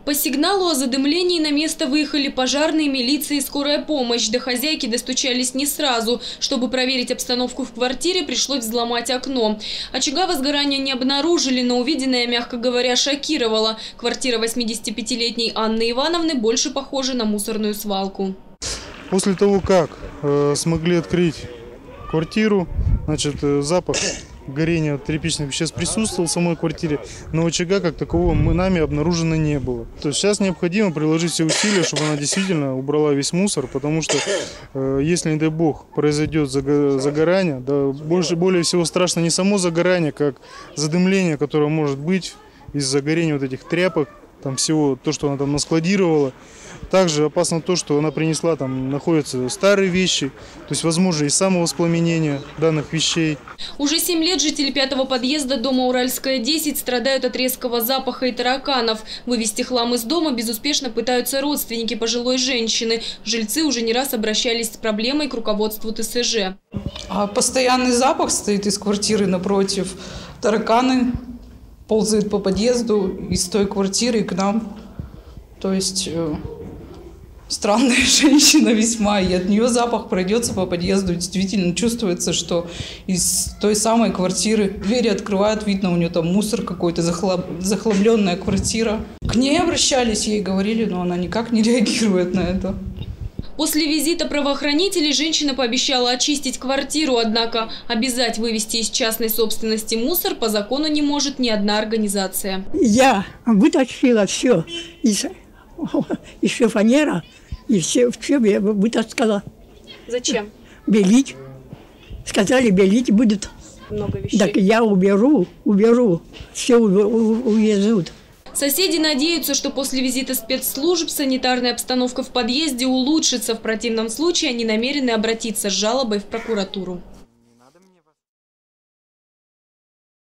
По сигналу о задымлении на место выехали пожарные, милиция и скорая помощь. До хозяйки достучались не сразу. Чтобы проверить обстановку в квартире, пришлось взломать окно. Очага возгорания не обнаружили, но увиденное, мягко говоря, шокировало. Квартира 85-летней Анны Ивановны больше похожа на мусорную свалку. После того, как смогли открыть квартиру, значит, запах горения тряпичных веществ присутствовал в самой квартире, но очага как такового нами обнаружено не было. То есть сейчас необходимо приложить все усилия, чтобы она действительно убрала весь мусор, потому что если, не дай бог, произойдет загорание, да, более всего страшно не само загорание, как задымление, которое может быть из-за горения вот этих тряпок, там всего то, что она там наскладировала. Также опасно то, что она принесла, там находятся старые вещи, то есть возможно и самовоспламенение данных вещей. Уже 7 лет жители 5-го подъезда дома Уральская, 10 страдают от резкого запаха и тараканов. Вывести хлам из дома безуспешно пытаются родственники пожилой женщины. Жильцы уже не раз обращались с проблемой к руководству ТСЖ. Постоянный запах стоит из квартиры напротив. Тараканы ползают по подъезду из той квартиры к нам. То есть странная женщина весьма, и от нее запах пройдется по подъезду. Действительно чувствуется, что из той самой квартиры двери открывают, видно, у нее там мусор какой-то, захламленная квартира. К ней обращались, ей говорили, но она никак не реагирует на это. После визита правоохранителей женщина пообещала очистить квартиру, однако обязать вывести из частной собственности мусор по закону не может ни одна организация. Я вытащила все из шифоньера, и все я вытаскала. Зачем? Белить. Сказали, белить будет. Много вещей. Так я уберу, все увезут. Соседи надеются, что после визита спецслужб санитарная обстановка в подъезде улучшится. В противном случае они намерены обратиться с жалобой в прокуратуру.